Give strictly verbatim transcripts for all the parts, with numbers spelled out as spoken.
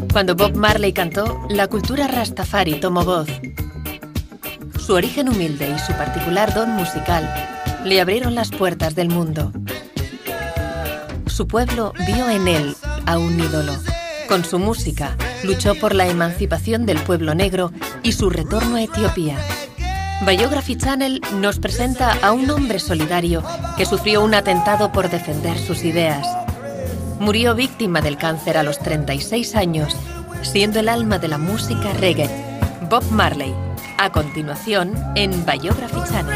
Cuando Bob Marley cantó, la cultura rastafari tomó voz. Su origen humilde y su particular don musical le abrieron las puertas del mundo. Su pueblo vio en él a un ídolo. Con su música, luchó por la emancipación del pueblo negro y su retorno a Etiopía. Biography Channel nos presenta a un hombre solidario que sufrió un atentado por defender sus ideas. Murió víctima del cáncer a los treinta y seis años, siendo el alma de la música reggae. Bob Marley. A continuación, en Biography Channel.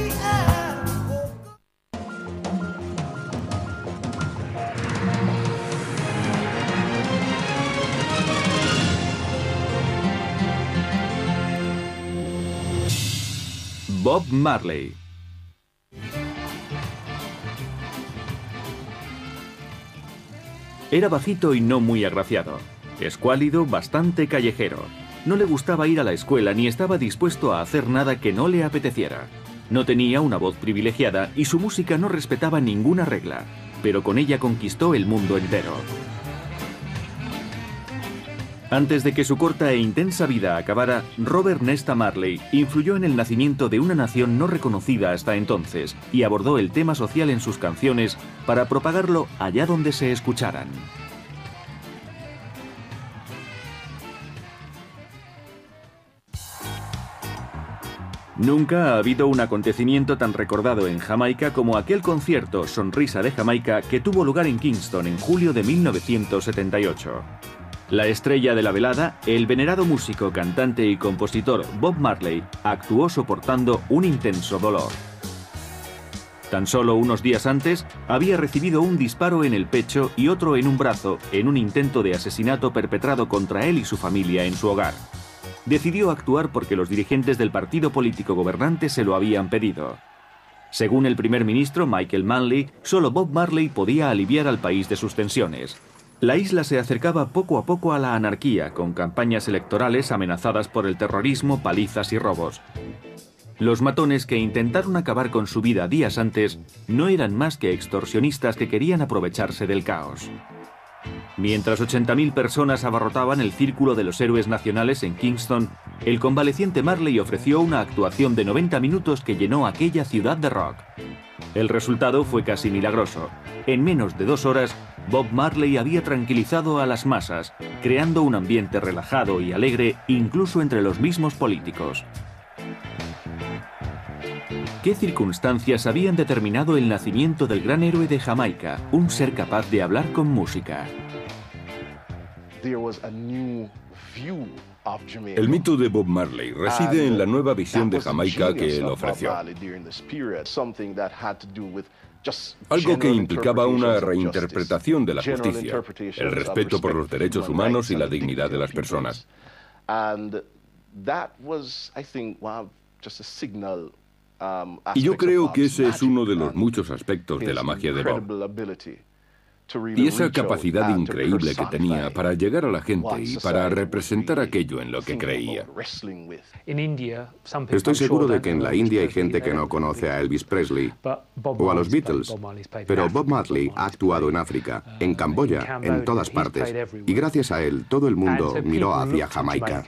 Bob Marley. Era bajito y no muy agraciado. Escuálido, bastante callejero. No le gustaba ir a la escuela ni estaba dispuesto a hacer nada que no le apeteciera. No tenía una voz privilegiada y su música no respetaba ninguna regla, pero con ella conquistó el mundo entero. Antes de que su corta e intensa vida acabara, Robert Nesta Marley influyó en el nacimiento de una nación no reconocida hasta entonces y abordó el tema social en sus canciones para propagarlo allá donde se escucharan. Nunca ha habido un acontecimiento tan recordado en Jamaica como aquel concierto Sonrisa de Jamaica que tuvo lugar en Kingston en julio de mil novecientos setenta y ocho. La estrella de la velada, el venerado músico, cantante y compositor Bob Marley, actuó soportando un intenso dolor. Tan solo unos días antes, había recibido un disparo en el pecho y otro en un brazo en un intento de asesinato perpetrado contra él y su familia en su hogar. Decidió actuar porque los dirigentes del partido político gobernante se lo habían pedido. Según el primer ministro Michael Manley, solo Bob Marley podía aliviar al país de sus tensiones. La isla se acercaba poco a poco a la anarquía, con campañas electorales amenazadas por el terrorismo, palizas y robos. Los matones que intentaron acabar con su vida días antes no eran más que extorsionistas que querían aprovecharse del caos. Mientras ochenta mil personas abarrotaban el Círculo de los Héroes Nacionales en Kingston, el convaleciente Marley ofreció una actuación de noventa minutos que llenó aquella ciudad de rock. El resultado fue casi milagroso. En menos de dos horas, Bob Marley había tranquilizado a las masas, creando un ambiente relajado y alegre incluso entre los mismos políticos. ¿Qué circunstancias habían determinado el nacimiento del gran héroe de Jamaica, un ser capaz de hablar con música? El mito de Bob Marley reside en la nueva visión de Jamaica que él ofreció. Algo que implicaba una reinterpretación de la justicia, el respeto por los derechos humanos y la dignidad de las personas. Y yo creo que ese es uno de los muchos aspectos de la magia de Bob. Y esa capacidad increíble que tenía para llegar a la gente y para representar aquello en lo que creía. Estoy seguro de que en la India hay gente que no conoce a Elvis Presley o a los Beatles, pero Bob Marley ha actuado en África, en Camboya, en todas partes, y gracias a él todo el mundo miró hacia Jamaica.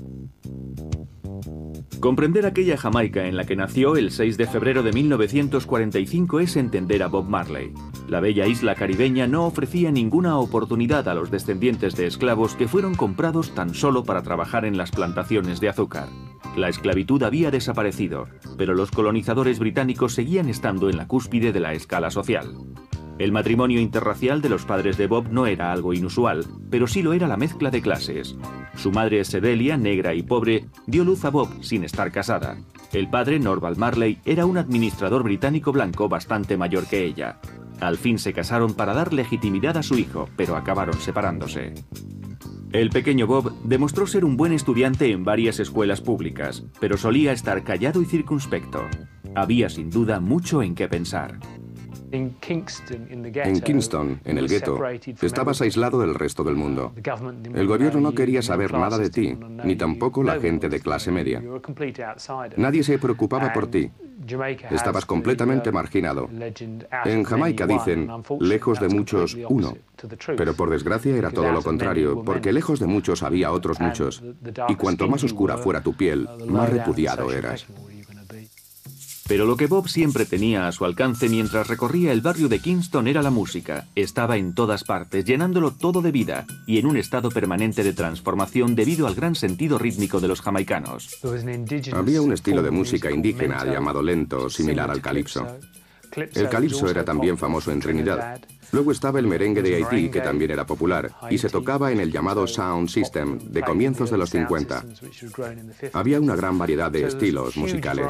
Comprender aquella Jamaica en la que nació el seis de febrero de mil novecientos cuarenta y cinco es entender a Bob Marley. La bella isla caribeña no ofrecía ninguna oportunidad a los descendientes de esclavos que fueron comprados tan solo para trabajar en las plantaciones de azúcar. La esclavitud había desaparecido, pero los colonizadores británicos seguían estando en la cúspide de la escala social. El matrimonio interracial de los padres de Bob no era algo inusual, pero sí lo era la mezcla de clases. Su madre Sedelia, negra y pobre, dio luz a Bob sin estar casada. El padre, Norval Marley, era un administrador británico blanco bastante mayor que ella. Al fin se casaron para dar legitimidad a su hijo, pero acabaron separándose. El pequeño Bob demostró ser un buen estudiante en varias escuelas públicas, pero solía estar callado y circunspecto. Había sin duda mucho en qué pensar. En Kingston, en el gueto, estabas aislado del resto del mundo. El gobierno no quería saber nada de ti, ni tampoco la gente de clase media. Nadie se preocupaba por ti. Estabas completamente marginado. En Jamaica dicen, lejos de muchos, uno. Pero por desgracia era todo lo contrario, porque lejos de muchos había otros muchos. Y cuanto más oscura fuera tu piel, más repudiado eras. Pero lo que Bob siempre tenía a su alcance mientras recorría el barrio de Kingston era la música. Estaba en todas partes, llenándolo todo de vida y en un estado permanente de transformación debido al gran sentido rítmico de los jamaicanos. Había un estilo de música indígena llamado lento, similar al calipso. El calipso era también famoso en Trinidad. Luego estaba el merengue de Haití, que también era popular, y se tocaba en el llamado Sound System de comienzos de los cincuenta. Había una gran variedad de estilos musicales.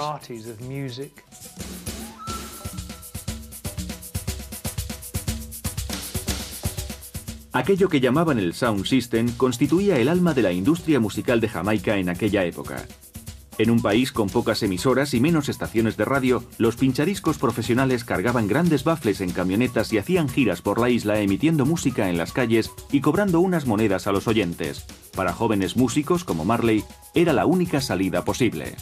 Aquello que llamaban el Sound System constituía el alma de la industria musical de Jamaica en aquella época. En un país con pocas emisoras y menos estaciones de radio, los pinchadiscos profesionales cargaban grandes baffles en camionetas y hacían giras por la isla emitiendo música en las calles y cobrando unas monedas a los oyentes. Para jóvenes músicos como Marley, era la única salida posible.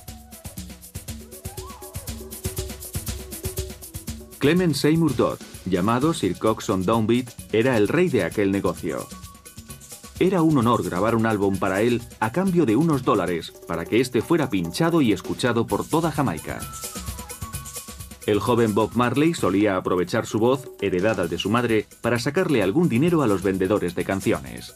Clement Seymour Dodd, llamado Sir Coxsone Downbeat, era el rey de aquel negocio. Era un honor grabar un álbum para él a cambio de unos dólares para que éste fuera pinchado y escuchado por toda Jamaica. El joven Bob Marley solía aprovechar su voz, heredada de su madre, para sacarle algún dinero a los vendedores de canciones.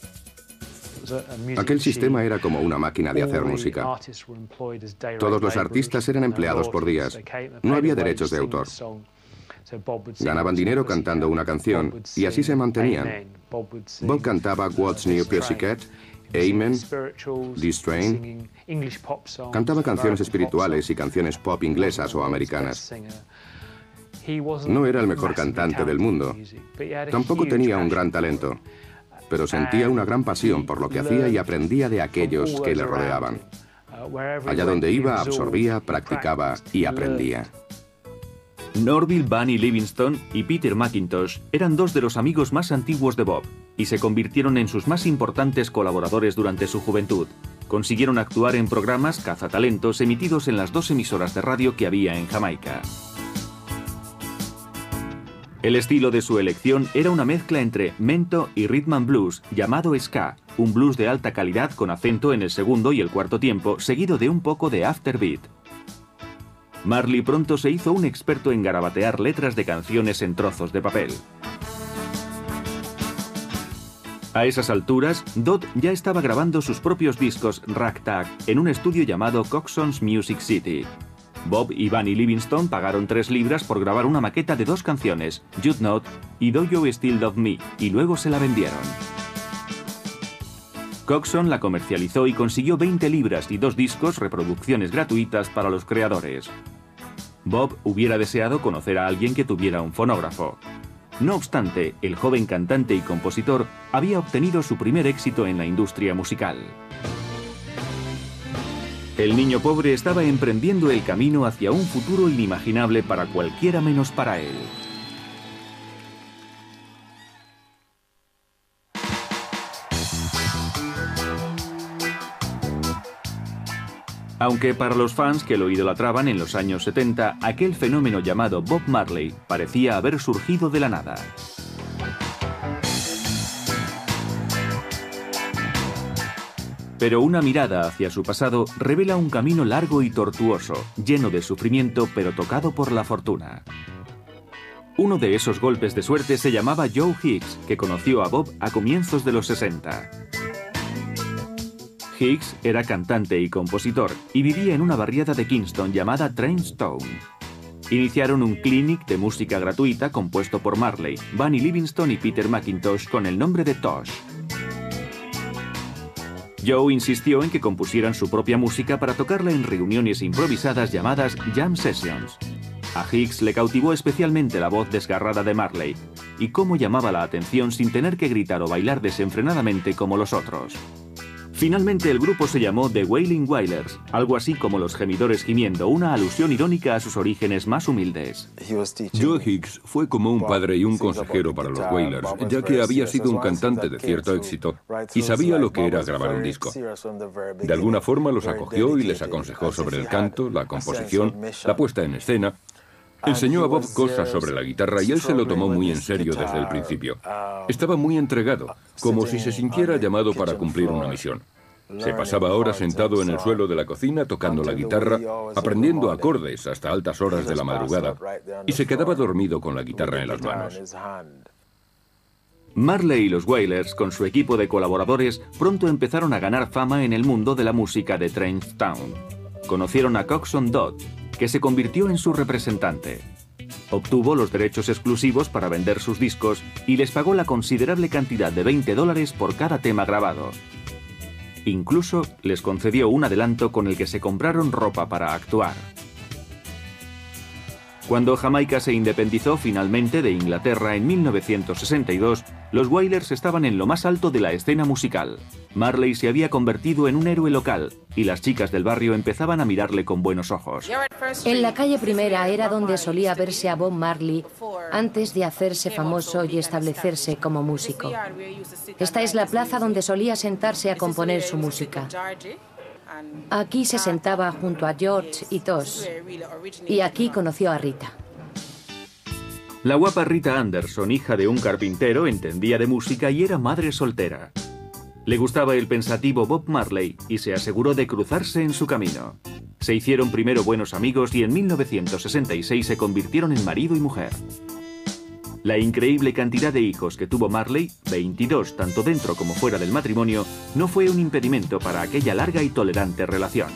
Aquel sistema era como una máquina de hacer música. Todos los artistas eran empleados por días. No había derechos de autor. Ganaban dinero cantando una canción y así se mantenían. Bob cantaba What's New Pussycat, Amen, This Train. Cantaba canciones espirituales y canciones pop inglesas o americanas. No era el mejor cantante del mundo. Tampoco tenía un gran talento, pero sentía una gran pasión por lo que hacía y aprendía de aquellos que le rodeaban. Allá donde iba, absorbía, practicaba y aprendía. Norville Bunny Livingston y Peter McIntosh eran dos de los amigos más antiguos de Bob y se convirtieron en sus más importantes colaboradores durante su juventud. Consiguieron actuar en programas cazatalentos emitidos en las dos emisoras de radio que había en Jamaica. El estilo de su elección era una mezcla entre mento y rhythm and blues llamado ska, un blues de alta calidad con acento en el segundo y el cuarto tiempo, seguido de un poco de afterbeat. Marley pronto se hizo un experto en garabatear letras de canciones en trozos de papel. A esas alturas, Dodd ya estaba grabando sus propios discos ragtag en un estudio llamado Coxsone's Music City. Bob y Bunny Livingston pagaron tres libras por grabar una maqueta de dos canciones, You'd Not y Do You Still Love Me, y luego se la vendieron. Coxsone la comercializó y consiguió veinte libras y dos discos, reproducciones gratuitas para los creadores. Bob hubiera deseado conocer a alguien que tuviera un fonógrafo. No obstante, el joven cantante y compositor había obtenido su primer éxito en la industria musical. El niño pobre estaba emprendiendo el camino hacia un futuro inimaginable para cualquiera menos para él. Aunque para los fans que lo idolatraban en los años setenta, aquel fenómeno llamado Bob Marley parecía haber surgido de la nada. Pero una mirada hacia su pasado revela un camino largo y tortuoso, lleno de sufrimiento pero tocado por la fortuna. Uno de esos golpes de suerte se llamaba Joe Hicks, que conoció a Bob a comienzos de los sesenta. Hicks era cantante y compositor y vivía en una barriada de Kingston llamada Trainstone. Iniciaron un clinic de música gratuita compuesto por Marley, Bunny Livingston y Peter McIntosh con el nombre de Tosh. Joe insistió en que compusieran su propia música para tocarla en reuniones improvisadas llamadas Jam Sessions. A Hicks le cautivó especialmente la voz desgarrada de Marley y cómo llamaba la atención sin tener que gritar o bailar desenfrenadamente como los otros. Finalmente el grupo se llamó The Wailing Wailers, algo así como los gemidores gimiendo, una alusión irónica a sus orígenes más humildes. Joe Hicks fue como un padre y un consejero para los Wailers, ya que había sido un cantante de cierto éxito y sabía lo que era grabar un disco. De alguna forma los acogió y les aconsejó sobre el canto, la composición, la puesta en escena. Enseñó a Bob cosas sobre la guitarra y él se lo tomó muy en serio desde el principio. Estaba muy entregado, como si se sintiera llamado para cumplir una misión. Se pasaba horas sentado en el suelo de la cocina tocando la guitarra, aprendiendo acordes hasta altas horas de la madrugada, y se quedaba dormido con la guitarra en las manos. Marley y los Wailers, con su equipo de colaboradores, pronto empezaron a ganar fama en el mundo de la música de Trench Town. Conocieron a Coxsone Dodd, que se convirtió en su representante. Obtuvo los derechos exclusivos para vender sus discos y les pagó la considerable cantidad de veinte dólares por cada tema grabado. Incluso les concedió un adelanto con el que se compraron ropa para actuar. Cuando Jamaica se independizó finalmente de Inglaterra en mil novecientos sesenta y dos, los Wailers estaban en lo más alto de la escena musical. Marley se había convertido en un héroe local y las chicas del barrio empezaban a mirarle con buenos ojos. En la calle Primera era donde solía verse a Bob Marley antes de hacerse famoso y establecerse como músico. Esta es la plaza donde solía sentarse a componer su música. Aquí se sentaba junto a George y Tosh, y aquí conoció a Rita. La guapa Rita Anderson, hija de un carpintero, entendía de música y era madre soltera. Le gustaba el pensativo Bob Marley y se aseguró de cruzarse en su camino. Se hicieron primero buenos amigos y en mil novecientos sesenta y seis se convirtieron en marido y mujer. La increíble cantidad de hijos que tuvo Marley, veintidós tanto dentro como fuera del matrimonio, no fue un impedimento para aquella larga y tolerante relación.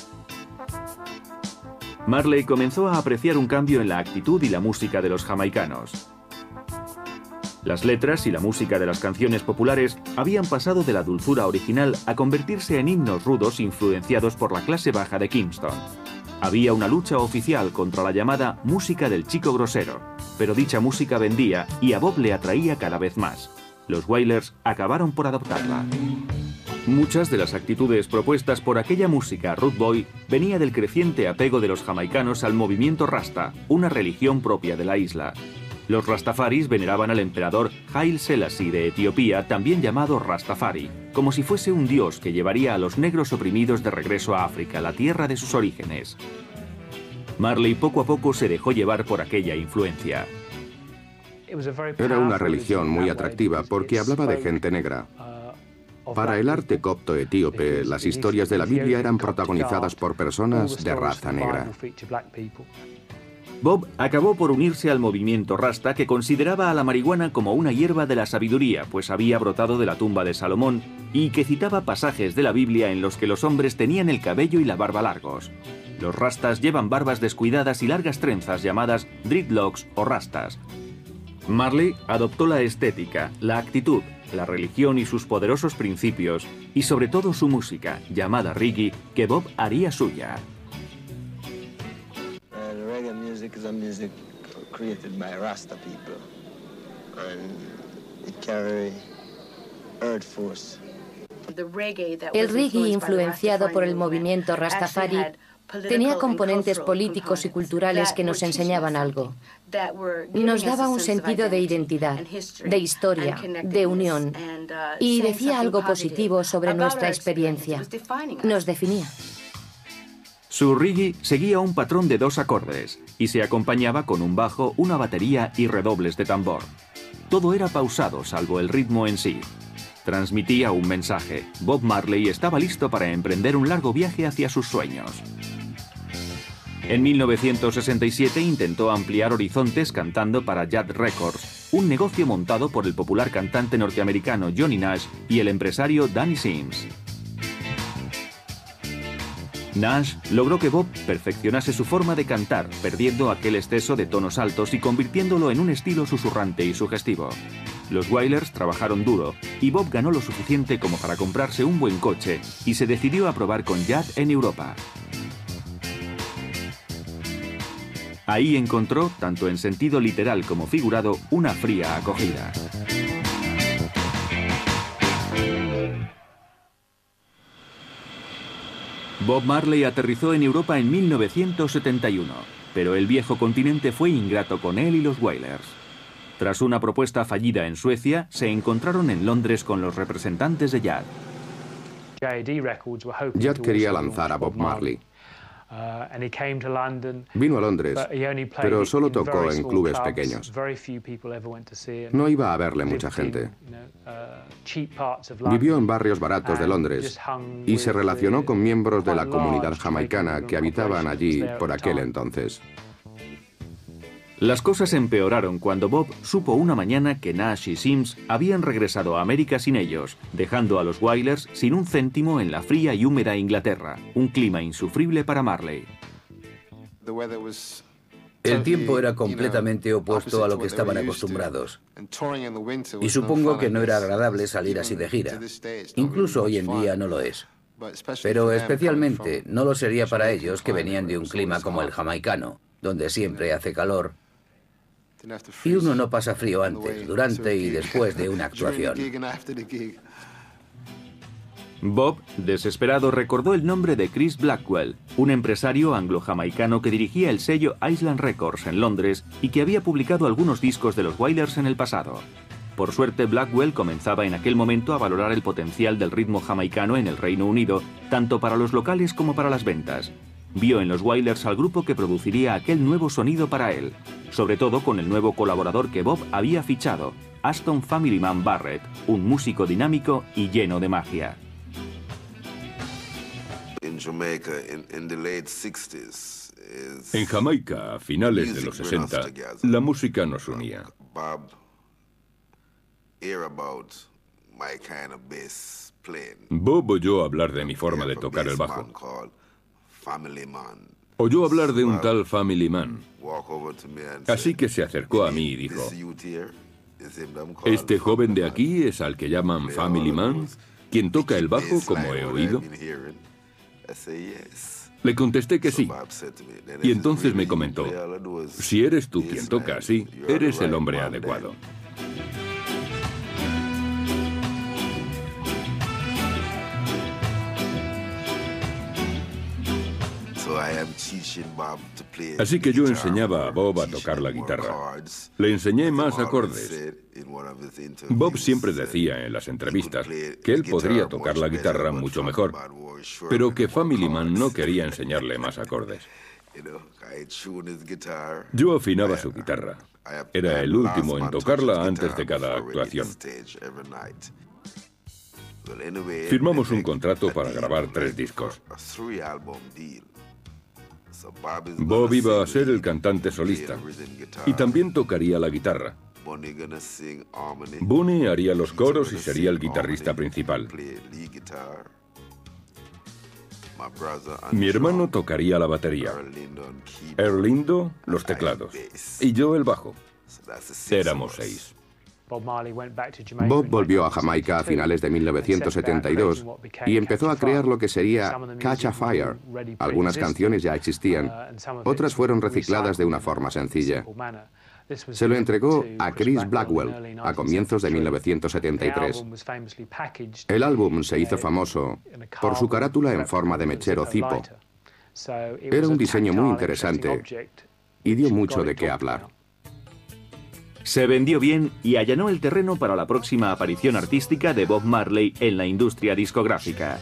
Marley comenzó a apreciar un cambio en la actitud y la música de los jamaicanos. Las letras y la música de las canciones populares habían pasado de la dulzura original a convertirse en himnos rudos influenciados por la clase baja de Kingston. Había una lucha oficial contra la llamada música del chico grosero, pero dicha música vendía y a Bob le atraía cada vez más. Los Wailers acabaron por adoptarla. Muchas de las actitudes propuestas por aquella música Rude Boy venía del creciente apego de los jamaicanos al movimiento Rasta, una religión propia de la isla. Los Rastafaris veneraban al emperador Haile Selassie de Etiopía, también llamado Rastafari, como si fuese un dios que llevaría a los negros oprimidos de regreso a África, la tierra de sus orígenes. Marley poco a poco se dejó llevar por aquella influencia. Era una religión muy atractiva porque hablaba de gente negra. Para el arte copto etíope, las historias de la Biblia eran protagonizadas por personas de raza negra. Bob acabó por unirse al movimiento Rasta, que consideraba a la marihuana como una hierba de la sabiduría, pues había brotado de la tumba de Salomón, y que citaba pasajes de la Biblia en los que los hombres tenían el cabello y la barba largos. Los Rastas llevan barbas descuidadas y largas trenzas llamadas dreadlocks o rastas. Marley adoptó la estética, la actitud, la religión y sus poderosos principios, y sobre todo su música, llamada reggae, que Bob haría suya. Music is a music created by Rasta people, and it carry earth force. El reggae, influenciado por el movimiento Rastafari, tenía componentes políticos y culturales que nos enseñaban algo. Nos daba un sentido de identidad, de historia, de unión, y decía algo positivo sobre nuestra experiencia. Nos definía. Su reggae seguía un patrón de dos acordes y se acompañaba con un bajo, una batería y redobles de tambor. Todo era pausado, salvo el ritmo en sí. Transmitía un mensaje. Bob Marley estaba listo para emprender un largo viaje hacia sus sueños. En mil novecientos sesenta y siete intentó ampliar horizontes cantando para Jad Records, un negocio montado por el popular cantante norteamericano Johnny Nash y el empresario Danny Sims. Nash logró que Bob perfeccionase su forma de cantar, perdiendo aquel exceso de tonos altos y convirtiéndolo en un estilo susurrante y sugestivo. Los Wailers trabajaron duro y Bob ganó lo suficiente como para comprarse un buen coche y se decidió a probar con Jad en Europa. Ahí encontró, tanto en sentido literal como figurado, una fría acogida. Bob Marley aterrizó en Europa en mil novecientos setenta y uno, pero el viejo continente fue ingrato con él y los Wailers. Tras una propuesta fallida en Suecia, se encontraron en Londres con los representantes de Yad. Yad quería lanzar a Bob Marley. Vino a Londres, pero solo tocó en clubes pequeños. No iba a verle mucha gente. Vivió en barrios baratos de Londres y se relacionó con miembros de la comunidad jamaicana que habitaban allí por aquel entonces. Las cosas empeoraron cuando Bob supo una mañana que Nash y Sims habían regresado a América sin ellos, dejando a los Wailers sin un céntimo en la fría y húmeda Inglaterra, un clima insufrible para Marley. El tiempo era completamente opuesto a lo que estaban acostumbrados. Y supongo que no era agradable salir así de gira. Incluso hoy en día no lo es. Pero especialmente no lo sería para ellos que venían de un clima como el jamaicano, donde siempre hace calor. Y uno no pasa frío antes, durante y después de una actuación. Bob, desesperado, recordó el nombre de Chris Blackwell, un empresario anglo-jamaicano que dirigía el sello Island Records en Londres y que había publicado algunos discos de los Wailers en el pasado. Por suerte, Blackwell comenzaba en aquel momento a valorar el potencial del ritmo jamaicano en el Reino Unido, tanto para los locales como para las ventas. Vio en los Wailers al grupo que produciría aquel nuevo sonido para él, sobre todo con el nuevo colaborador que Bob había fichado, Aston Family Man Barrett, un músico dinámico y lleno de magia. En Jamaica, a finales de los sesenta, la música nos unía. Bob oyó hablar de mi forma de tocar el bajo. Oyó hablar de un tal Family Man. Así que se acercó a mí y dijo: ¿este joven de aquí es al que llaman Family Man, quien toca el bajo como he oído? Le contesté que sí. Y entonces me comentó: si eres tú quien toca así, eres el hombre adecuado. Así que yo enseñaba a Bob a tocar la guitarra. Le enseñé más acordes. Bob siempre decía en las entrevistas que él podría tocar la guitarra mucho mejor, pero que Family Man no quería enseñarle más acordes. Yo afinaba su guitarra. Era el último en tocarla antes de cada actuación. Firmamos un contrato para grabar tres discos. Bob iba a ser el cantante solista y también tocaría la guitarra. Bunny haría los coros y sería el guitarrista principal. Mi hermano tocaría la batería, Erlindo los teclados y yo el bajo. Éramos seis. Bob volvió a Jamaica a finales de mil novecientos setenta y dos y empezó a crear lo que sería Catch a Fire. Algunas canciones ya existían, otras fueron recicladas de una forma sencilla. Se lo entregó a Chris Blackwell a comienzos de mil novecientos setenta y tres. El álbum se hizo famoso por su carátula en forma de mechero Zippo. Era un diseño muy interesante y dio mucho de qué hablar. Se vendió bien y allanó el terreno para la próxima aparición artística de Bob Marley en la industria discográfica.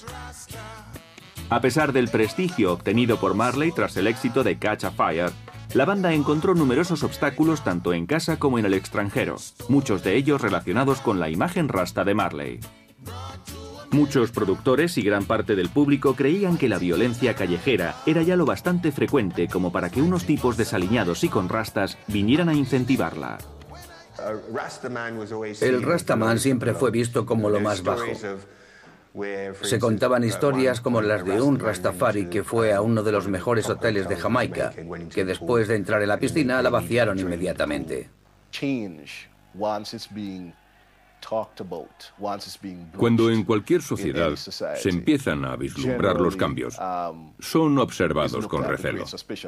A pesar del prestigio obtenido por Marley tras el éxito de Catch a Fire, la banda encontró numerosos obstáculos tanto en casa como en el extranjero, muchos de ellos relacionados con la imagen rasta de Marley. Muchos productores y gran parte del público creían que la violencia callejera era ya lo bastante frecuente como para que unos tipos desaliñados y con rastas vinieran a incentivarla. El Rastaman siempre fue visto como lo más bajo. Se contaban historias como las de un Rastafari que fue a uno de los mejores hoteles de Jamaica, que después de entrar en la piscina la vaciaron inmediatamente. Cuando en cualquier sociedad se empiezan a vislumbrar los cambios, son observados con recelo.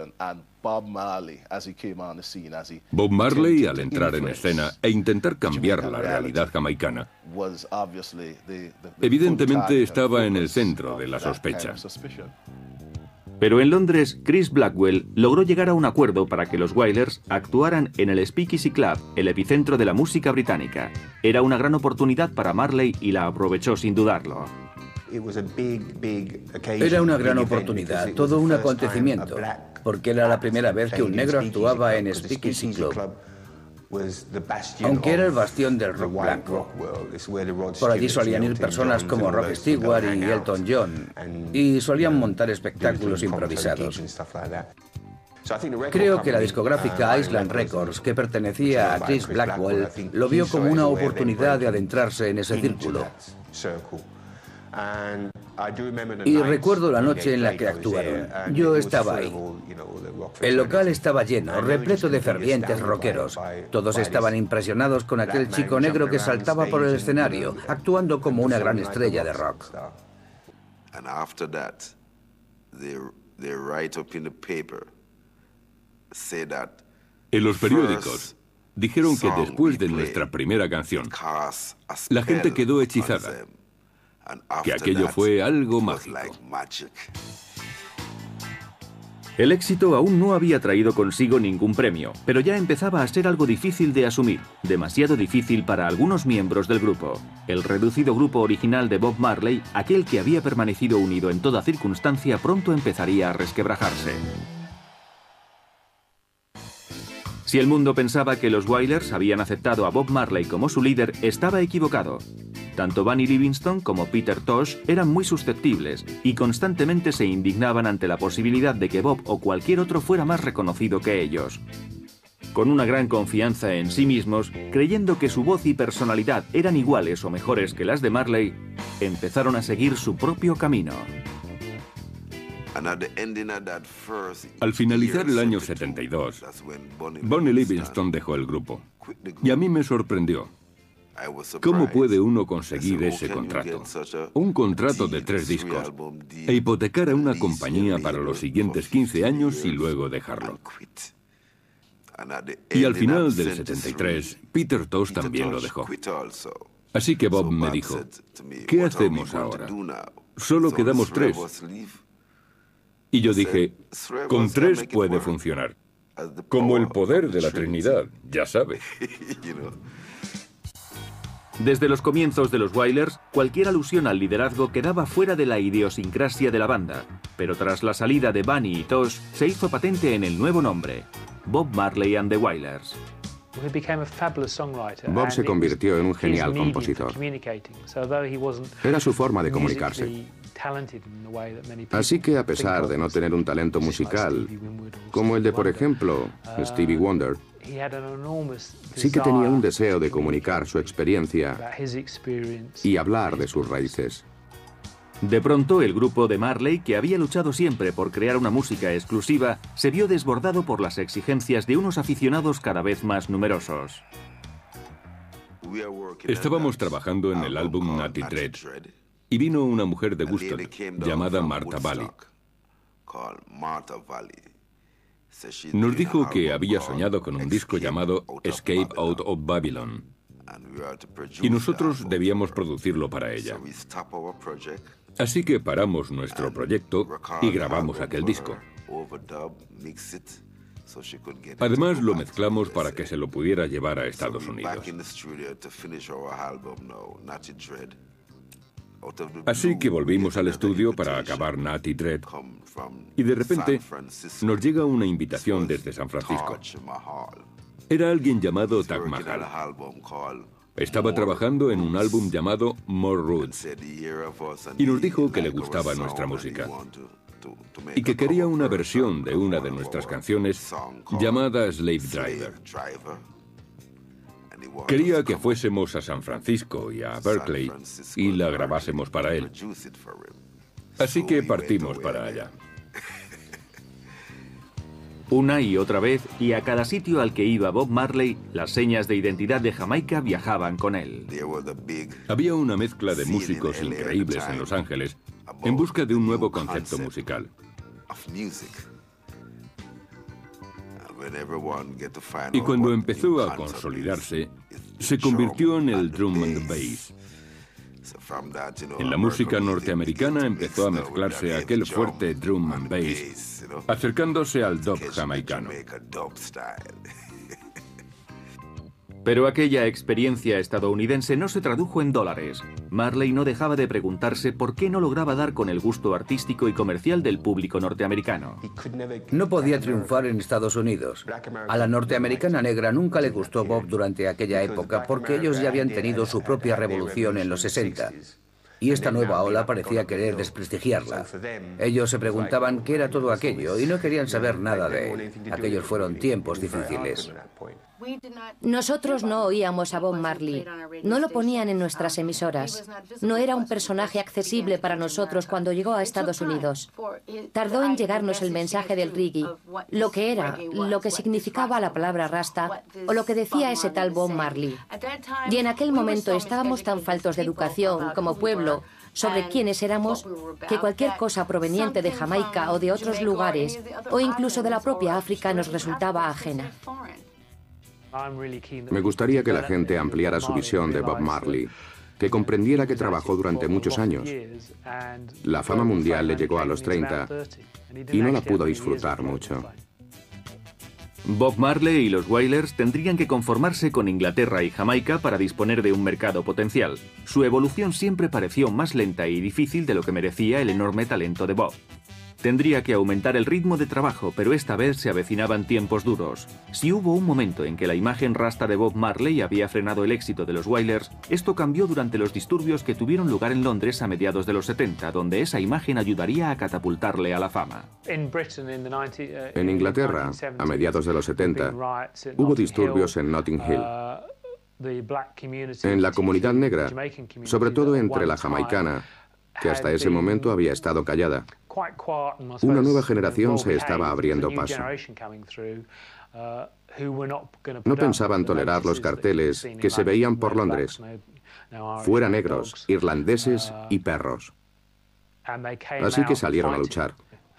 Bob Marley, al entrar en escena e intentar cambiar la realidad jamaicana, evidentemente estaba en el centro de la sospecha. Pero en Londres, Chris Blackwell logró llegar a un acuerdo para que los Wailers actuaran en el Speakeasy Club, el epicentro de la música británica. Era una gran oportunidad para Marley y la aprovechó sin dudarlo. Era una gran oportunidad, todo un acontecimiento, porque era la primera vez que un negro actuaba en Speakeasy Club. Aunque era el bastión del rock blanco. Por allí solían ir personas como Rod Stewart y Elton John, y solían montar espectáculos improvisados. Creo que la discográfica Island Records, que pertenecía a Chris Blackwell, lo vio como una oportunidad de adentrarse en ese círculo. Y recuerdo la noche en la que actuaron. Yo estaba ahí. El local estaba lleno, repleto de fervientes rockeros. Todos estaban impresionados con aquel chico negro que saltaba por el escenario, actuando como una gran estrella de rock. En los periódicos dijeron que después de nuestra primera canción, la gente quedó hechizada, que aquello fue algo mágico. El éxito aún no había traído consigo ningún premio, pero ya empezaba a ser algo difícil de asumir, demasiado difícil para algunos miembros del grupo. El reducido grupo original de Bob Marley, aquel que había permanecido unido en toda circunstancia, pronto empezaría a resquebrajarse. Si el mundo pensaba que los Wailers habían aceptado a Bob Marley como su líder, estaba equivocado. Tanto Bunny Livingston como Peter Tosh eran muy susceptibles y constantemente se indignaban ante la posibilidad de que Bob o cualquier otro fuera más reconocido que ellos. Con una gran confianza en sí mismos, creyendo que su voz y personalidad eran iguales o mejores que las de Marley, empezaron a seguir su propio camino. Al finalizar el año setenta y dos, Bunny Livingston dejó el grupo. Y a mí me sorprendió. ¿Cómo puede uno conseguir ese contrato? Un contrato de tres discos e hipotecar a una compañía para los siguientes quince años y luego dejarlo. Y al final del setenta y tres, Peter Tosh también lo dejó. Así que Bob me dijo, ¿qué hacemos ahora? Solo quedamos tres. Y yo dije, con tres puede funcionar. Como el poder de la Trinidad, ya sabe. Desde los comienzos de los Wailers, cualquier alusión al liderazgo quedaba fuera de la idiosincrasia de la banda, pero tras la salida de Bunny y Tosh, se hizo patente en el nuevo nombre, Bob Marley and the Wailers. Bob se convirtió en un genial compositor. Era su forma de comunicarse. Así que a pesar de no tener un talento musical, como el de, por ejemplo, Stevie Wonder, sí que tenía un deseo de comunicar su experiencia y hablar de sus raíces. De pronto, el grupo de Marley, que había luchado siempre por crear una música exclusiva, se vio desbordado por las exigencias de unos aficionados cada vez más numerosos. Estábamos trabajando en el álbum Natty Dread y vino una mujer de Woodstock llamada Martha Valley. Nos dijo que había soñado con un disco llamado Escape Out of Babylon y nosotros debíamos producirlo para ella. Así que paramos nuestro proyecto y grabamos aquel disco. Además, lo mezclamos para que se lo pudiera llevar a Estados Unidos. Así que volvimos al estudio para acabar Natty Dread y de repente nos llega una invitación desde San Francisco. Era alguien llamado Taj Mahal. Estaba trabajando en un álbum llamado More Roots y nos dijo que le gustaba nuestra música y que quería una versión de una de nuestras canciones llamada Slave Driver. Quería que fuésemos a San Francisco y a Berkeley y la grabásemos para él. Así que partimos para allá. Una y otra vez, y a cada sitio al que iba Bob Marley, las señas de identidad de Jamaica viajaban con él. Había una mezcla de músicos increíbles en Los Ángeles en busca de un nuevo concepto musical. Y cuando empezó a consolidarse, se convirtió en el drum and bass. En la música norteamericana empezó a mezclarse aquel fuerte drum and bass, acercándose al dub jamaicano. Pero aquella experiencia estadounidense no se tradujo en dólares. Marley no dejaba de preguntarse por qué no lograba dar con el gusto artístico y comercial del público norteamericano. No podía triunfar en Estados Unidos. A la norteamericana negra nunca le gustó Bob durante aquella época porque ellos ya habían tenido su propia revolución en los sesenta. Y esta nueva ola parecía querer desprestigiarla. Ellos se preguntaban qué era todo aquello y no querían saber nada de él. Aquellos fueron tiempos difíciles. Nosotros no oíamos a Bob Marley. No lo ponían en nuestras emisoras. No era un personaje accesible para nosotros cuando llegó a Estados Unidos. Tardó en llegarnos el mensaje del reggae, lo que era, lo que significaba la palabra rasta o lo que decía ese tal Bob Marley. Y en aquel momento estábamos tan faltos de educación como pueblo sobre quiénes éramos, que cualquier cosa proveniente de Jamaica o de otros lugares, o incluso de la propia África, nos resultaba ajena. Me gustaría que la gente ampliara su visión de Bob Marley, que comprendiera que trabajó durante muchos años. La fama mundial le llegó a los treinta y no la pudo disfrutar mucho. Bob Marley y los Wailers tendrían que conformarse con Inglaterra y Jamaica para disponer de un mercado potencial. Su evolución siempre pareció más lenta y difícil de lo que merecía el enorme talento de Bob. Tendría que aumentar el ritmo de trabajo, pero esta vez se avecinaban tiempos duros. Si hubo un momento en que la imagen rasta de Bob Marley había frenado el éxito de los Wailers, esto cambió durante los disturbios que tuvieron lugar en Londres a mediados de los setenta, donde esa imagen ayudaría a catapultarle a la fama. En Inglaterra, a mediados de los setenta, hubo disturbios en Notting Hill. En la comunidad negra, sobre todo entre la jamaicana, que hasta ese momento había estado callada. Una nueva generación se estaba abriendo paso. No pensaban tolerar los carteles que se veían por Londres, fuera negros, irlandeses y perros. Así que salieron a luchar.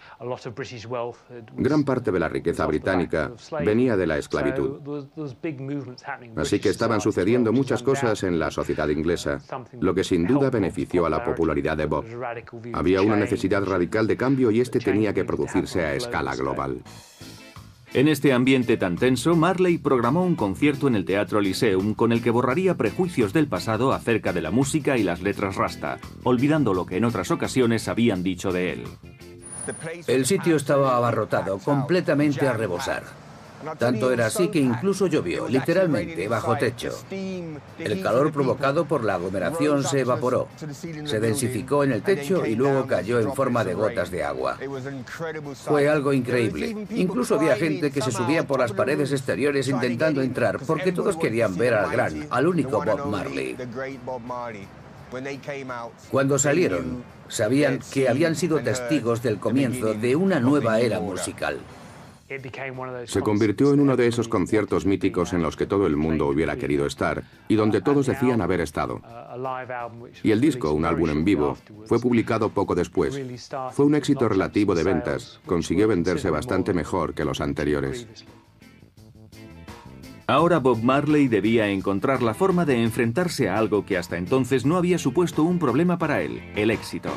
Gran parte de la riqueza británica venía de la esclavitud. Así que estaban sucediendo muchas cosas en la sociedad inglesa, lo que sin duda benefició a la popularidad de Bob. Había una necesidad radical de cambio y este tenía que producirse a escala global. En este ambiente tan tenso, Marley programó un concierto en el Teatro Lyceum con el que borraría prejuicios del pasado acerca de la música y las letras rasta, olvidando lo que en otras ocasiones habían dicho de él. El sitio estaba abarrotado, completamente a rebosar. Tanto era así que incluso llovió, literalmente, bajo techo. El calor provocado por la aglomeración se evaporó, se densificó en el techo y luego cayó en forma de gotas de agua. Fue algo increíble. Incluso había gente que se subía por las paredes exteriores intentando entrar, porque todos querían ver al gran, al único Bob Marley. Cuando salieron, sabían que habían sido testigos del comienzo de una nueva era musical. Se convirtió en uno de esos conciertos míticos en los que todo el mundo hubiera querido estar y donde todos decían haber estado. Y el disco, un álbum en vivo, fue publicado poco después. Fue un éxito relativo de ventas, consiguió venderse bastante mejor que los anteriores. Ahora Bob Marley debía encontrar la forma de enfrentarse a algo que hasta entonces no había supuesto un problema para él, el éxito.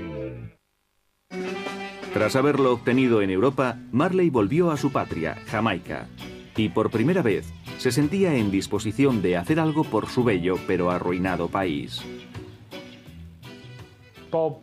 Tras haberlo obtenido en Europa, Marley volvió a su patria, Jamaica, y por primera vez se sentía en disposición de hacer algo por su bello pero arruinado país. Bob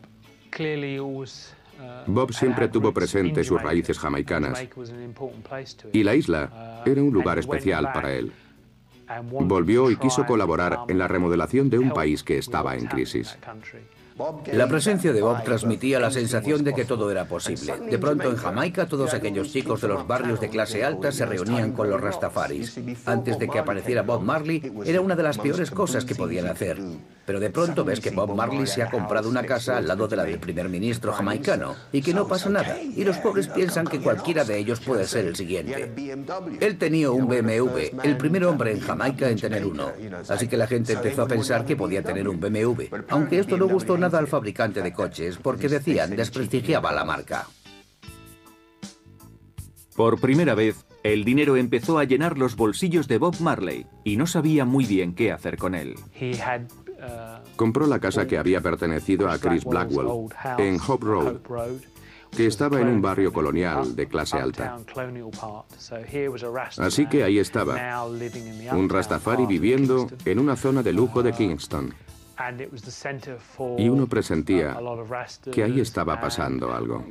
siempre tuvo presente sus raíces jamaicanas y la isla era un lugar especial para él. Volvió y quiso colaborar en la remodelación de un país que estaba en crisis. La presencia de Bob transmitía la sensación de que todo era posible. De pronto en Jamaica todos aquellos chicos de los barrios de clase alta se reunían con los rastafaris. Antes de que apareciera Bob Marley era una de las peores cosas que podían hacer. Pero de pronto ves que Bob Marley se ha comprado una casa al lado de la del primer ministro jamaicano y que no pasa nada. Y los pobres piensan que cualquiera de ellos puede ser el siguiente. Él tenía un B M W, el primer hombre en Jamaica en tener uno. Así que la gente empezó a pensar que podía tener un B M W. Aunque esto no gustó nada al fabricante de coches porque decían desprestigiaba la marca. Por primera vez, el dinero empezó a llenar los bolsillos de Bob Marley y no sabía muy bien qué hacer con él. Compró la casa que había pertenecido a Chris Blackwell en Hope Road, que estaba en un barrio colonial de clase alta. Así que ahí estaba, un rastafari viviendo en una zona de lujo de Kingston. Y uno presentía que ahí estaba pasando algo.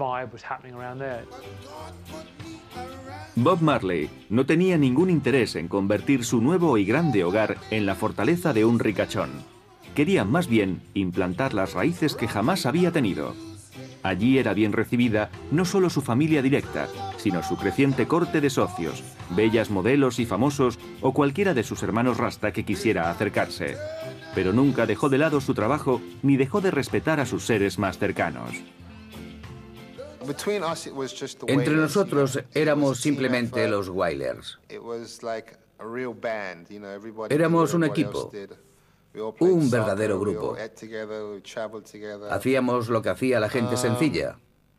Bob Marley no tenía ningún interés en convertir su nuevo y grande hogar en la fortaleza de un ricachón. Quería más bien implantar las raíces que jamás había tenido. Allí era bien recibida no solo su familia directa, sino su creciente corte de socios, bellas modelos y famosos o cualquiera de sus hermanos rasta que quisiera acercarse. Pero nunca dejó de lado su trabajo ni dejó de respetar a sus seres más cercanos. Entre nosotros éramos simplemente los Wailers. Éramos un equipo, un verdadero grupo. Hacíamos lo que hacía la gente sencilla.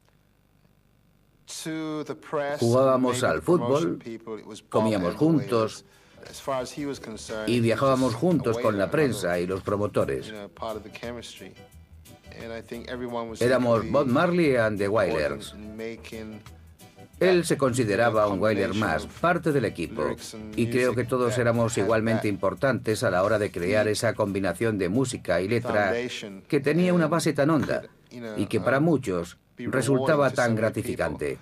Jugábamos al fútbol, comíamos juntos y viajábamos juntos con la prensa y los promotores. Éramos Bob Marley and the Wailers. Él se consideraba un Wailer más, parte del equipo, y creo que todos éramos igualmente importantes a la hora de crear esa combinación de música y letra que tenía una base tan honda y que para muchos resultaba tan gratificante.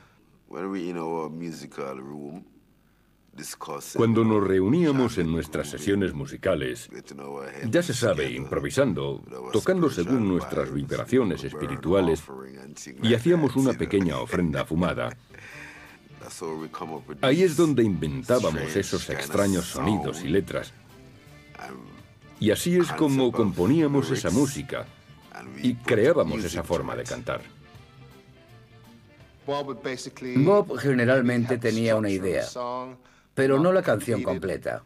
Cuando nos reuníamos en nuestras sesiones musicales, ya se sabe, improvisando, tocando según nuestras vibraciones espirituales, y hacíamos una pequeña ofrenda fumada. Ahí es donde inventábamos esos extraños sonidos y letras. Y así es como componíamos esa música y creábamos esa forma de cantar. Bob generalmente tenía una idea, pero no la canción completa.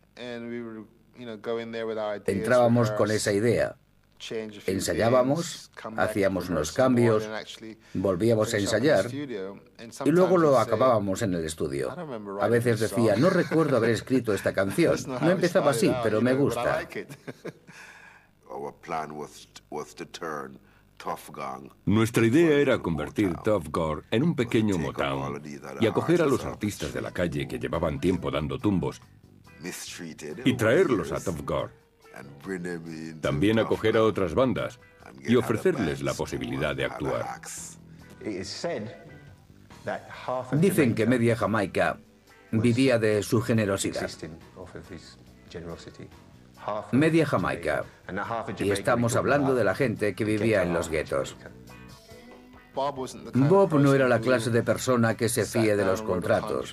Entrábamos con esa idea, ensayábamos, hacíamos unos cambios, volvíamos a ensayar y luego lo acabábamos en el estudio. A veces decía, no recuerdo haber escrito esta canción, no empezaba así, pero me gusta. Nuestra idea era convertir Tuff Gong en un pequeño Motown y acoger a los artistas de la calle que llevaban tiempo dando tumbos y traerlos a Tuff Gong. También acoger a otras bandas y ofrecerles la posibilidad de actuar. Dicen que media Jamaica vivía de su generosidad. Media Jamaica. Y estamos hablando de la gente que vivía en los guetos. Bob no era la clase de persona que se fíe de los contratos.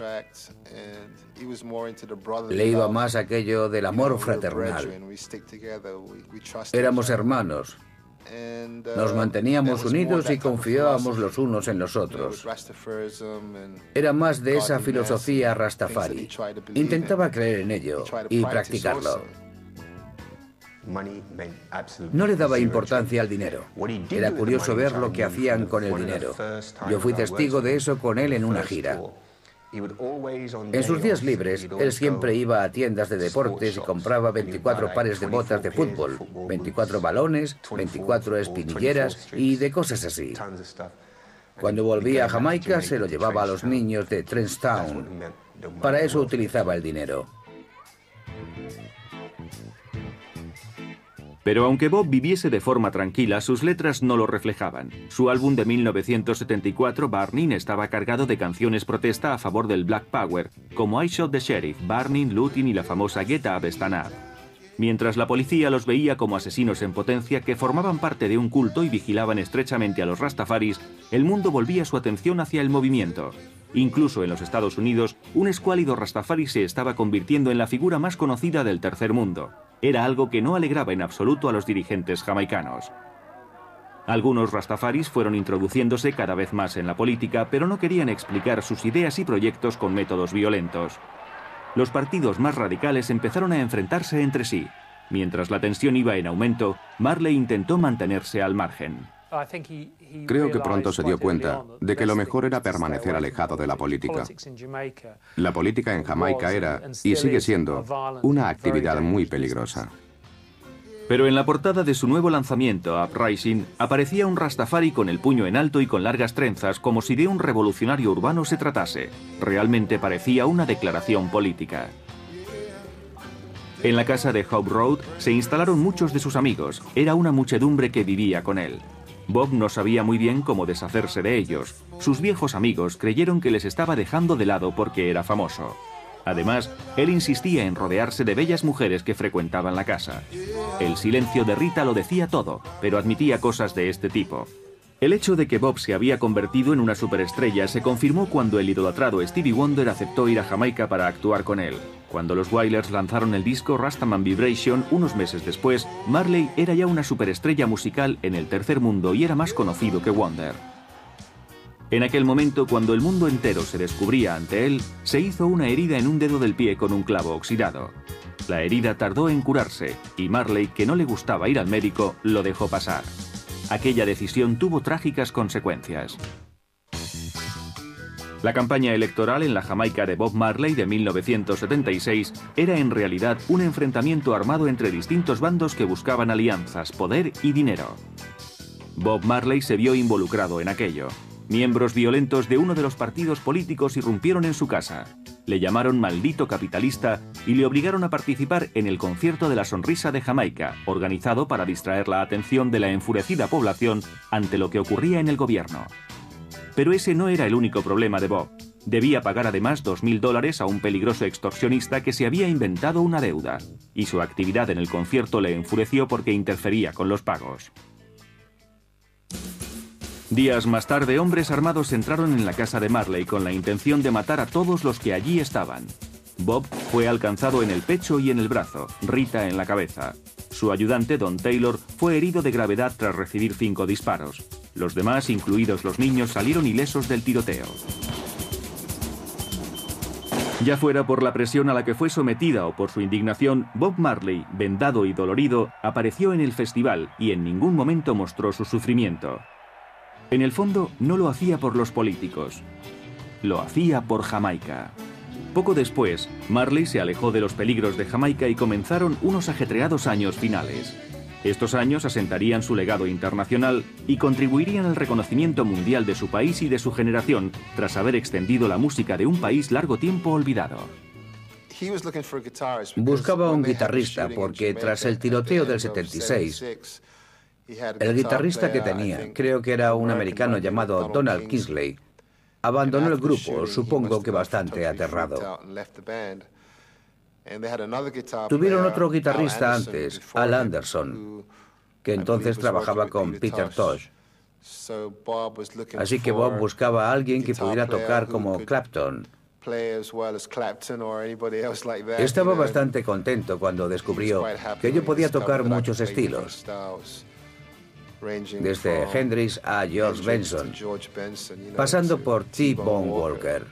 Le iba más aquello del amor fraternal. Éramos hermanos. Nos manteníamos unidos y confiábamos los unos en los otros. Era más de esa filosofía rastafari. Intentaba creer en ello y practicarlo. No le daba importancia al dinero. Era curioso ver lo que hacían con el dinero. Yo fui testigo de eso con él en una gira. En sus días libres, él siempre iba a tiendas de deportes y compraba veinticuatro pares de botas de fútbol, veinticuatro balones, veinticuatro espinilleras y de cosas así. Cuando volvía a Jamaica, se lo llevaba a los niños de Trenchtown. Para eso utilizaba el dinero. Pero aunque Bob viviese de forma tranquila, sus letras no lo reflejaban. Su álbum de mil novecientos setenta y cuatro, Burning, estaba cargado de canciones protesta a favor del Black Power, como I Shot the Sheriff, Burning, Looting y la famosa Get Up, Stand Up. Mientras la policía los veía como asesinos en potencia que formaban parte de un culto y vigilaban estrechamente a los rastafaris, el mundo volvía su atención hacia el movimiento. Incluso en los Estados Unidos, un escuálido rastafari se estaba convirtiendo en la figura más conocida del tercer mundo. Era algo que no alegraba en absoluto a los dirigentes jamaicanos. Algunos rastafaris fueron introduciéndose cada vez más en la política, pero no querían explicar sus ideas y proyectos con métodos violentos. Los partidos más radicales empezaron a enfrentarse entre sí. Mientras la tensión iba en aumento, Marley intentó mantenerse al margen. Creo que pronto se dio cuenta de que lo mejor era permanecer alejado de la política. La política en Jamaica era, y sigue siendo, una actividad muy peligrosa. Pero en la portada de su nuevo lanzamiento, Uprising, aparecía un rastafari con el puño en alto y con largas trenzas, como si de un revolucionario urbano se tratase. Realmente parecía una declaración política. En la casa de Hope Road se instalaron muchos de sus amigos. Era una muchedumbre que vivía con él. Bob no sabía muy bien cómo deshacerse de ellos. Sus viejos amigos creyeron que les estaba dejando de lado porque era famoso. Además, él insistía en rodearse de bellas mujeres que frecuentaban la casa. El silencio de Rita lo decía todo, pero admitía cosas de este tipo. El hecho de que Bob se había convertido en una superestrella se confirmó cuando el idolatrado Stevie Wonder aceptó ir a Jamaica para actuar con él. Cuando los Wailers lanzaron el disco Rastaman Vibration unos meses después, Marley era ya una superestrella musical en el tercer mundo y era más conocido que Wonder. En aquel momento, cuando el mundo entero se descubría ante él, se hizo una herida en un dedo del pie con un clavo oxidado. La herida tardó en curarse y Marley, que no le gustaba ir al médico, lo dejó pasar. Aquella decisión tuvo trágicas consecuencias. La campaña electoral en la Jamaica de Bob Marley de mil novecientos setenta y seis era en realidad un enfrentamiento armado entre distintos bandos que buscaban alianzas, poder y dinero. Bob Marley se vio involucrado en aquello. Miembros violentos de uno de los partidos políticos irrumpieron en su casa. Le llamaron maldito capitalista y le obligaron a participar en el concierto de la Sonrisa de Jamaica, organizado para distraer la atención de la enfurecida población ante lo que ocurría en el gobierno. Pero ese no era el único problema de Bob. Debía pagar además dos mil dólares a un peligroso extorsionista que se había inventado una deuda, y su actividad en el concierto le enfureció porque interfería con los pagos. Días más tarde, hombres armados entraron en la casa de Marley con la intención de matar a todos los que allí estaban. Bob fue alcanzado en el pecho y en el brazo, Rita en la cabeza. Su ayudante, Don Taylor, fue herido de gravedad tras recibir cinco disparos. Los demás, incluidos los niños, salieron ilesos del tiroteo. Ya fuera por la presión a la que fue sometida o por su indignación, Bob Marley, vendado y dolorido, apareció en el festival y en ningún momento mostró su sufrimiento. En el fondo, no lo hacía por los políticos. Lo hacía por Jamaica. Poco después, Marley se alejó de los peligros de Jamaica y comenzaron unos ajetreados años finales. Estos años asentarían su legado internacional y contribuirían al reconocimiento mundial de su país y de su generación, tras haber extendido la música de un país largo tiempo olvidado. Buscaba un guitarrista porque tras el tiroteo del setenta y seis, el guitarrista que tenía, creo que era un americano llamado Donald Kingsley, abandonó el grupo, supongo que bastante aterrado. Tuvieron otro guitarrista antes, Al Anderson, que entonces trabajaba con Peter Tosh. Así que Bob buscaba a alguien que pudiera tocar como Clapton. Estaba bastante contento cuando descubrió que yo podía tocar muchos estilos, desde Hendrix a George Benson, pasando por T-Bone Walker.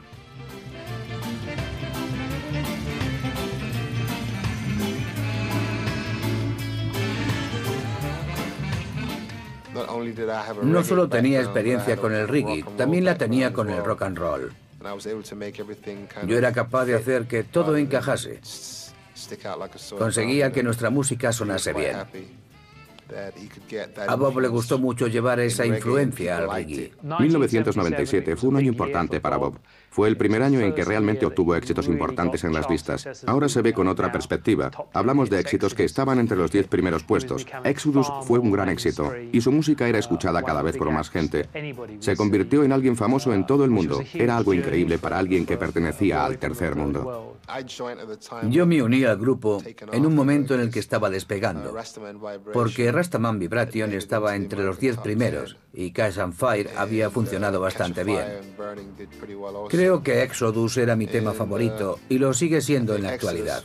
No solo tenía experiencia con el reggae, también la tenía con el rock and roll. Yo era capaz de hacer que todo encajase. Conseguía que nuestra música sonase bien. A Bob le gustó mucho llevar esa influencia al reggae. mil novecientos noventa y siete fue un año importante para Bob. Fue el primer año en que realmente obtuvo éxitos importantes en las listas. Ahora se ve con otra perspectiva. Hablamos de éxitos que estaban entre los diez primeros puestos. Exodus fue un gran éxito y su música era escuchada cada vez por más gente. Se convirtió en alguien famoso en todo el mundo. Era algo increíble para alguien que pertenecía al tercer mundo. Yo me uní al grupo en un momento en el que estaba despegando, porque Rastaman Vibration estaba entre los diez primeros y Cash and Fire había funcionado bastante bien. Creo que Exodus era mi tema favorito y lo sigue siendo en la actualidad.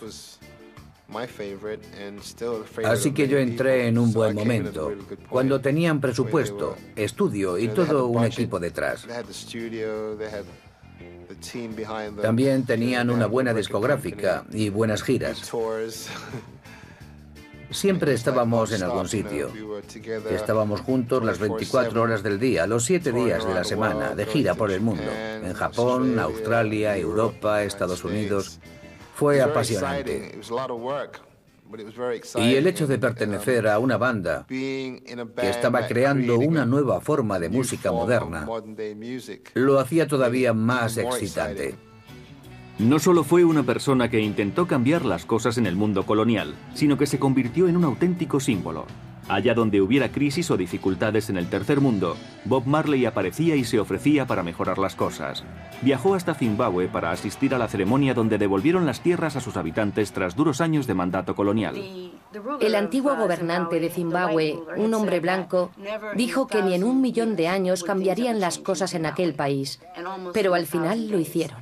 Así que yo entré en un buen momento, cuando tenían presupuesto, estudio y todo un equipo detrás. También tenían una buena discográfica y buenas giras. Siempre estábamos en algún sitio. Estábamos juntos las veinticuatro horas del día, los siete días de la semana, de gira por el mundo. En Japón, Australia, Europa, Estados Unidos. Fue apasionante. Y el hecho de pertenecer a una banda que estaba creando una nueva forma de música moderna lo hacía todavía más excitante. No solo fue una persona que intentó cambiar las cosas en el mundo colonial, sino que se convirtió en un auténtico símbolo. Allá donde hubiera crisis o dificultades en el tercer mundo, Bob Marley aparecía y se ofrecía para mejorar las cosas. Viajó hasta Zimbabue para asistir a la ceremonia donde devolvieron las tierras a sus habitantes tras duros años de mandato colonial. El antiguo gobernante de Zimbabue, un hombre blanco, dijo que ni en un millón de años cambiarían las cosas en aquel país, pero al final lo hicieron.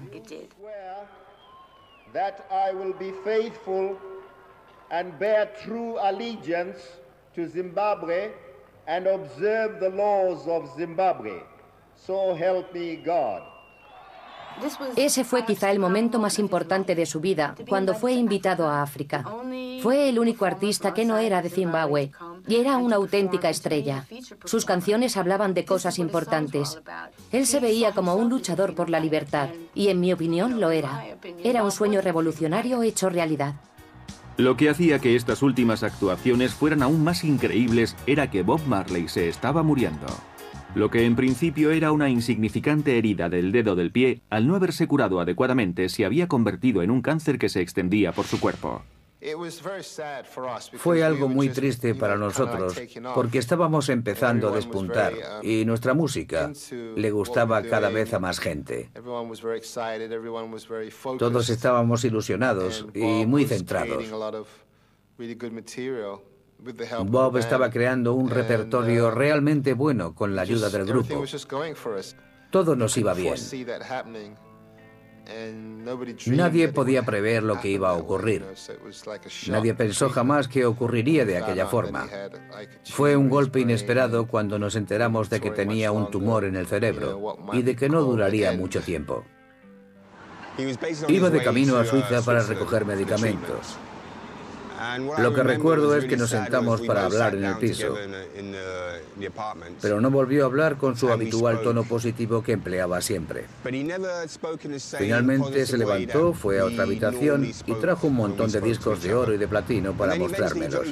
That I will be faithful and bear true allegiance to Zimbabwe and observe the laws of Zimbabwe. So help me God. Ese fue quizá el momento más importante de su vida, cuando fue invitado a África. Fue el único artista que no era de Zimbabue, y era una auténtica estrella. Sus canciones hablaban de cosas importantes. Él se veía como un luchador por la libertad, y en mi opinión lo era. Era un sueño revolucionario hecho realidad. Lo que hacía que estas últimas actuaciones fueran aún más increíbles era que Bob Marley se estaba muriendo. Lo que en principio era una insignificante herida del dedo del pie, al no haberse curado adecuadamente, se había convertido en un cáncer que se extendía por su cuerpo. Fue algo muy triste para nosotros, porque estábamos empezando a despuntar y nuestra música le gustaba cada vez a más gente. Todos estábamos ilusionados y muy centrados. Bob estaba creando un repertorio realmente bueno con la ayuda del grupo. Todo nos iba bien. Nadie podía prever lo que iba a ocurrir. Nadie pensó jamás que ocurriría de aquella forma. Fue un golpe inesperado cuando nos enteramos de que tenía un tumor en el cerebro y de que no duraría mucho tiempo. Iba de camino a Suiza para recoger medicamentos. Lo que recuerdo es que nos sentamos para hablar en el piso, pero no volvió a hablar con su habitual tono positivo que empleaba siempre. Finalmente se levantó, fue a otra habitación y trajo un montón de discos de oro y de platino para mostrármelos.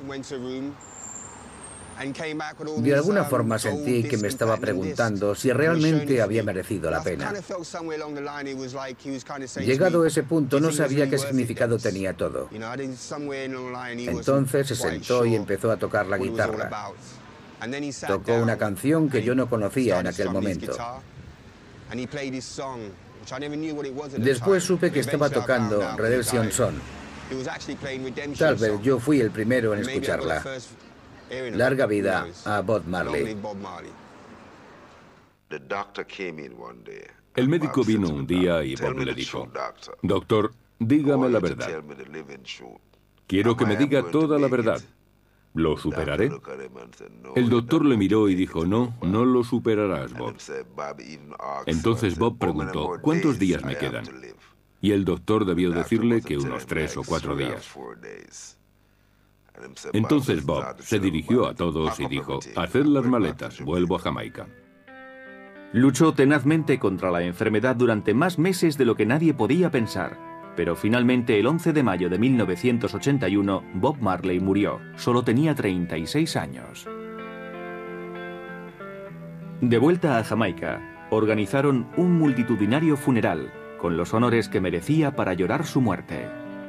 De alguna forma sentí que me estaba preguntando si realmente había merecido la pena. Llegado a ese punto no sabía qué significado tenía todo. Entonces se sentó y empezó a tocar la guitarra. Tocó una canción que yo no conocía en aquel momento. Después supe que estaba tocando Redemption Song. Tal vez yo fui el primero en escucharla. Larga vida a Bob Marley. El médico vino un día y Bob le dijo: Doctor, dígame la verdad. Quiero que me diga toda la verdad. ¿Lo superaré? El doctor le miró y dijo: No, no lo superarás, Bob. Entonces Bob preguntó: ¿Cuántos días me quedan? Y el doctor debió decirle que unos tres o cuatro días. Entonces Bob se dirigió a todos y dijo: haced las maletas, vuelvo a Jamaica. Luchó tenazmente contra la enfermedad durante más meses de lo que nadie podía pensar. Pero finalmente, el once de mayo de mil novecientos ochenta y uno, Bob Marley murió. Solo tenía treinta y seis años. De vuelta a Jamaica, organizaron un multitudinario funeral, con los honores que merecía para llorar su muerte.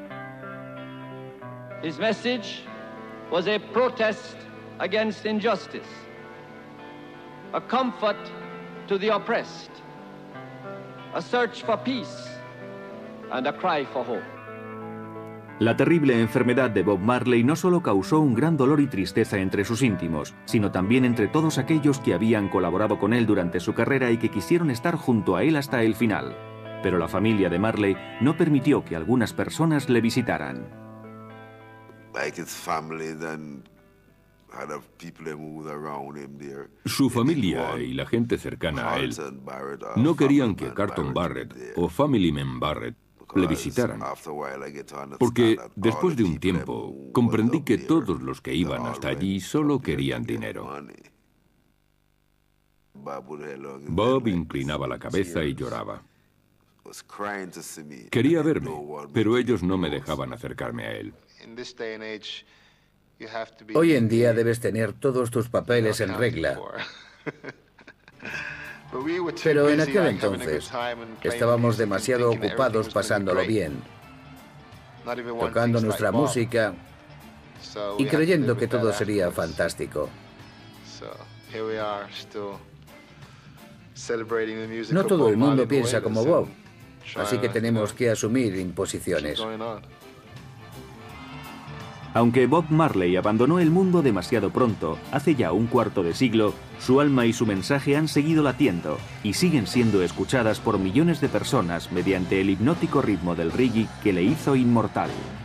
His message was a protest against injustice, a comfort to the oppressed, a search for peace, and a cry for hope. La terrible enfermedad de Bob Marley no solo causó un gran dolor y tristeza entre sus íntimos, sino también entre todos aquellos que habían colaborado con él durante su carrera y que quisieron estar junto a él hasta el final. Pero la familia de Marley no permitió que algunas personas le visitaran. Su familia y la gente cercana a él no querían que Carlton Barrett o Family Man Barrett le visitaran, porque después de un tiempo comprendí que todos los que iban hasta allí solo querían dinero. Bob inclinaba la cabeza y lloraba. Quería verme, pero ellos no me dejaban acercarme a él. Hoy en día debes tener todos tus papeles en regla. Pero en aquel entonces estábamos demasiado ocupados pasándolo bien, tocando nuestra música y creyendo que todo sería fantástico. No todo el mundo piensa como Bob, así que tenemos que asumir imposiciones. Aunque Bob Marley abandonó el mundo demasiado pronto, hace ya un cuarto de siglo, su alma y su mensaje han seguido latiendo y siguen siendo escuchadas por millones de personas mediante el hipnótico ritmo del reggae que le hizo inmortal.